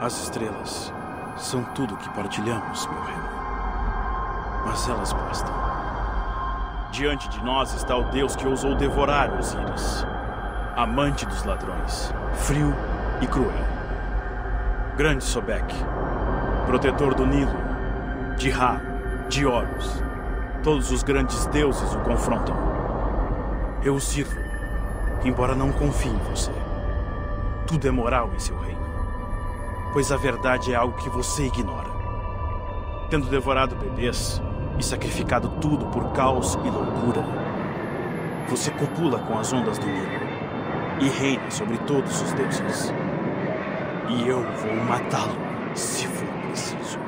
As estrelas são tudo que partilhamos, meu reino. Mas elas bastam. Diante de nós está o Deus que ousou devorar Osíris, amante dos ladrões, frio e cruel. Grande Sobek, protetor do Nilo, de Ra, de Horus. Todos os grandes deuses o confrontam. Eu o sirvo, embora não confie em você. Tudo é moral em seu reino, pois a verdade é algo que você ignora. Tendo devorado bebês e sacrificado tudo por caos e loucura, você copula com as ondas do Nilo e reina sobre todos os deuses. E eu vou matá-lo, se for preciso.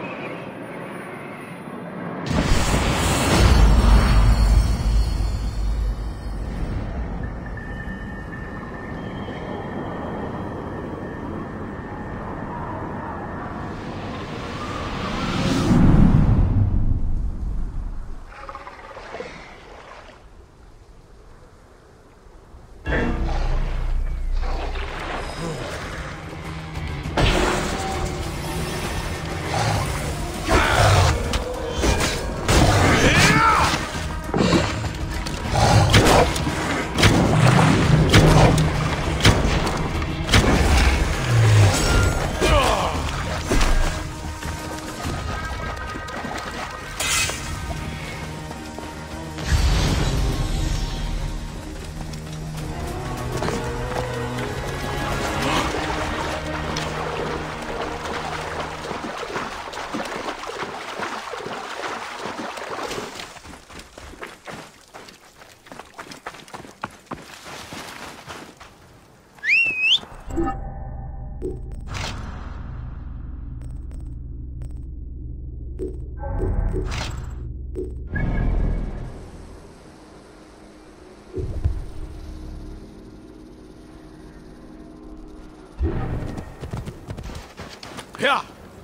Ja!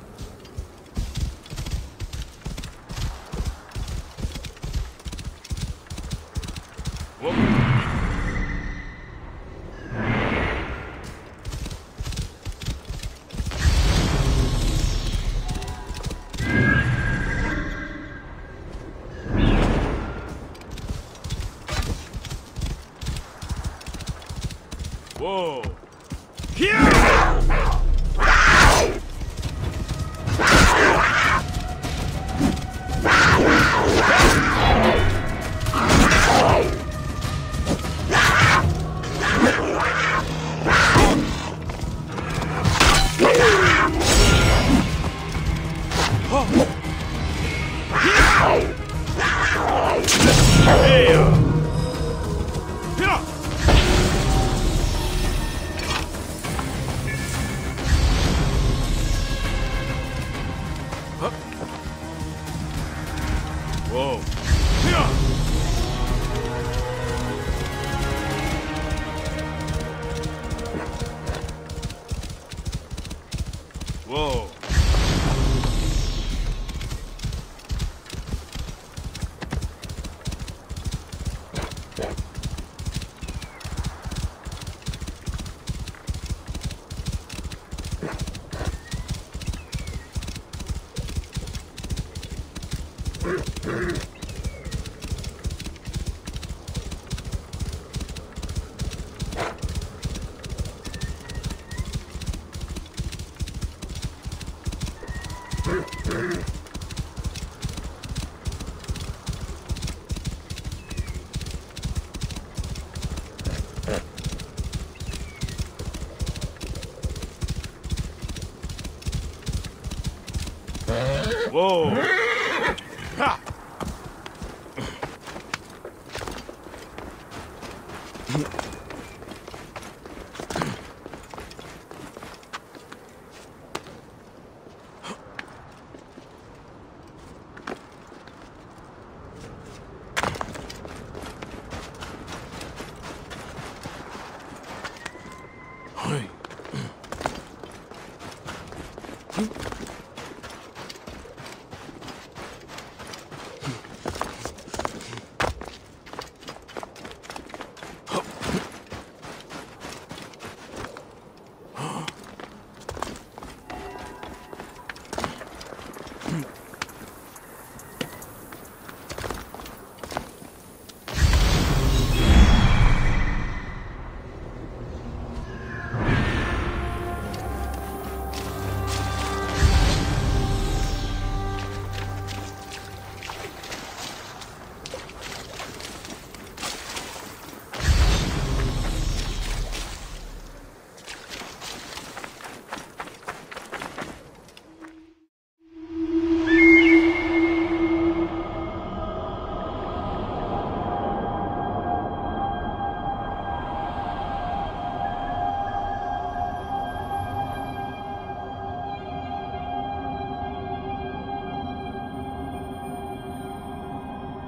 Whoa! Whoa. Whoa. Whoa! Ha!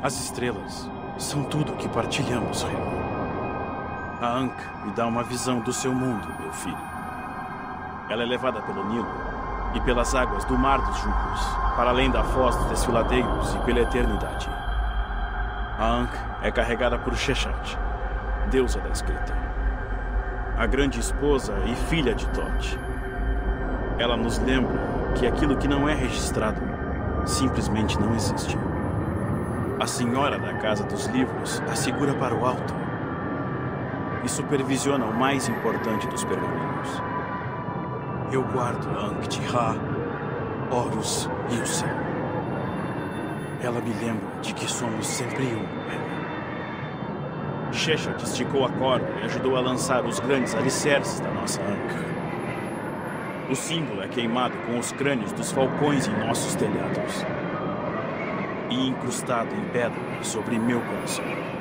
As estrelas são tudo que partilhamos, Remo. A Ankh me dá uma visão do seu mundo, meu filho. Ela é levada pelo Nilo e pelas águas do Mar dos Juncos, para além da foz dos desfiladeiros e pela eternidade. A Ankh é carregada por Sheshat, deusa da escrita, a grande esposa e filha de Thoth. Ela nos lembra que aquilo que não é registrado simplesmente não existe. A senhora da Casa dos Livros a segura para o alto e supervisiona o mais importante dos pergaminhos. Eu guardo Ankh-Ra, Horus e o céu. Ela me lembra de que somos sempre um. Sheshat esticou a corda e ajudou a lançar os grandes alicerces da nossa Ankh. O símbolo é queimado com os crânios dos falcões em nossos telhados e incrustado em pedra sobre meu coração.